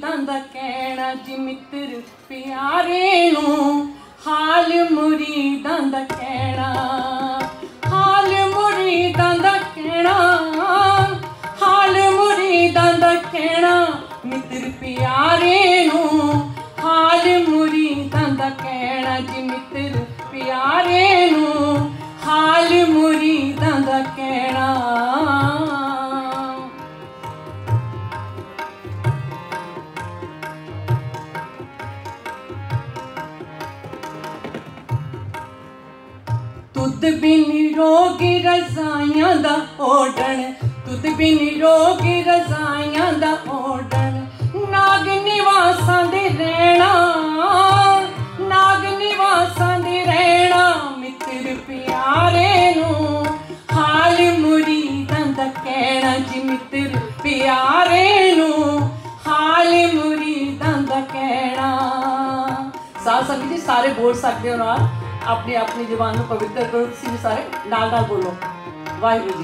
मुरीदां दा कहना जी मित्र प्यारे नू हाल मुरीदां दा कहना हाल मुरीदां दा कहना हाल मुरीदां दा कहना मित्र प्यारे नू हाल मुरीदां दा कहना जी मित्र प्यारे नू हाल मुरीदां दा कहना। तुद बिन रोगी रज़ाइयां दा ओढ़न तुद बिन रोगी रज़ाइयां दा ओढ़न नाग निवासां दे रहना नाग निवासां दे रहना मित्र प्यारे नू हाल मुरीदां दा कहना जी मित्र प्यारे नू हाल मुरीदां दा कहना। साथ संगत जी सारे बोल सकते हो ना अपनी अपनी जुबान को पवित्र करो तुम सारे नाल नाल बोलो वाहिगुरू जी।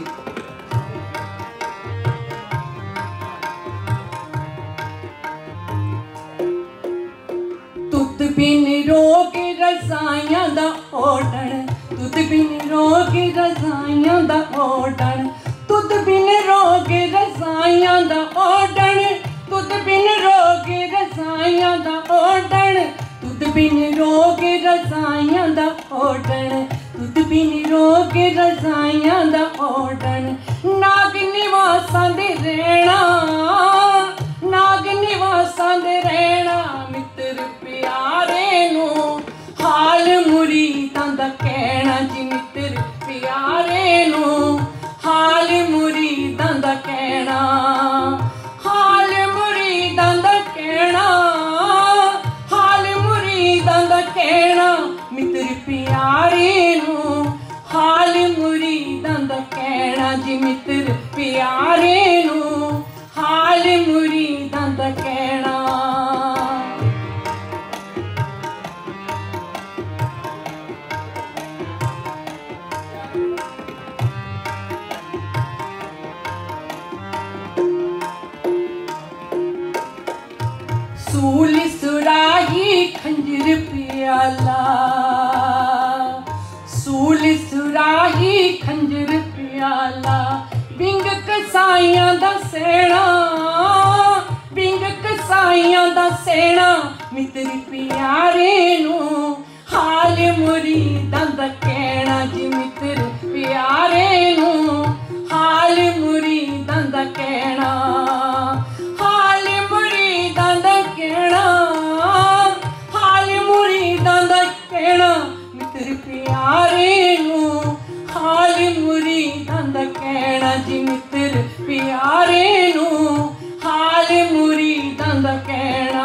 तुद बिन रोग रज़ाइयां दा ओढ़न तुद बिन रोग रज़ाइयां दा ओढ़न तुद बिन रोग रज़ाइयां दा ओढ़न तुद बिन रोग रज़ाइयां दा ओढ़न तुद बिन रोग रज़ाइयां दा ओढ़न तुद बिन रोग रज़ाइयां दा ओढ़न नाग निवासां दे रहना नाग निवासां दे रहना मित्र प्यारे नू हाल मुरीदां दा कहना जी मित्र प्यारे नू हाल मुरीदां दा कहना हाल मुरीदां दा कहना कहना मित्र प्यारे नू हाल मुरीदां दा कहना जी मित्र प्यारे नू हाल मुरीदां दा कहना। सूली सुराही खंजर प्याला सूली सुराही खंजर प्याला बिंग कसाइयां दा सेना बिंग कसाइयां दा सेना मित्र प्यारे नू हाल मुरीदां दा कहना जी मित्र प्यारे नू हाल मुरीदां दा कहना हाल मुरीदां दा कहना हाल मुरीदां दा कहना मित्र प्यारे नू हाल मुरीदां दा कहना जी मित्र प्यारे नू हाल मुरीदां दा कहना।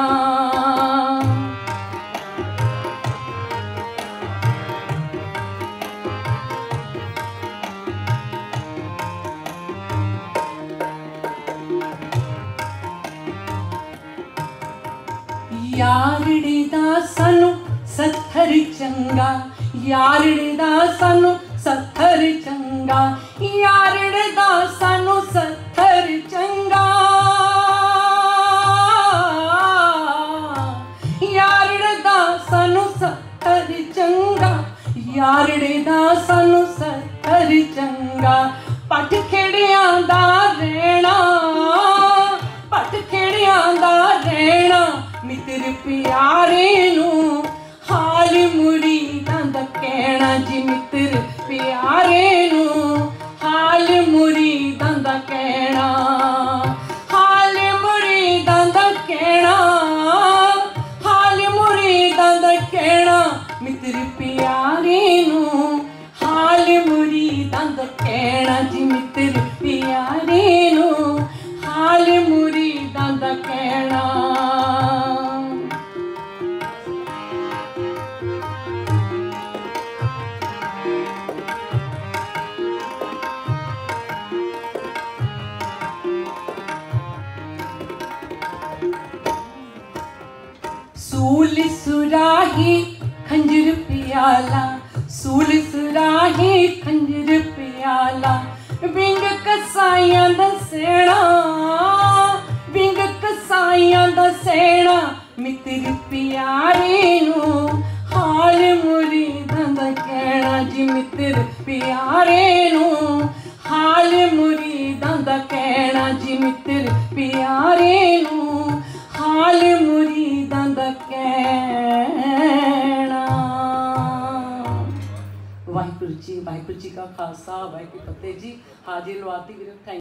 यारड़े दा सानू सत्थर चंगा यारड़े दा सानू सत्थर चंगा यारड़े दा सानू सत्थर चंगा यारड़े दा सानू सत्थर चंगा यारड़े दा सानू सत्थर चंगा पट खेड़ियां दा रहना पट खेड़ियां दा रहना मित्र प्यारे नू हाल मुरीदां दा कहना जी मित्र प्यारे नू हाल मुरीदां दा कहना हाल मुरीदां दा कहना हाल मुरीदां दा कहना मित्र प्यारे नू हाल मुरीदां दा कहना जी मित्र प्यारे नू हाल मुरीदां दा कहना। सूल सुराही खंजर प्याला सूल सुराही खंजर प्याला विंग कसाइयां दा सेना विंग कसाइयां दा सेना मित्र प्यारे नू हाल मुरीदां दा कहना जी मित्र प्यारे नू हाल मुरीदां दा कहना जी मित्र प्यारे नू हाल मुरीदां दा कहना। वाहिगुरू जी का खालसा वाहिगुरू फतेह जी। हाजिर लवाती गिरफ्त।